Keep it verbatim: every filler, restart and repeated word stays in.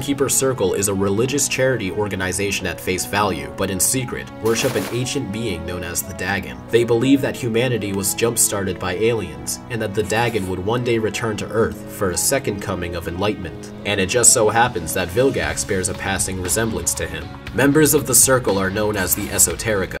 Keeper Circle is a religious charity organization at face value, but in secret, worship an ancient being known as the Dagon. They believe that humanity was jump-started by aliens, and that the Dagon would one day return to Earth for a second coming of enlightenment. And it just so happens that Vilgax bears a passing resemblance to him. Members of the circle are known as the Esoterica.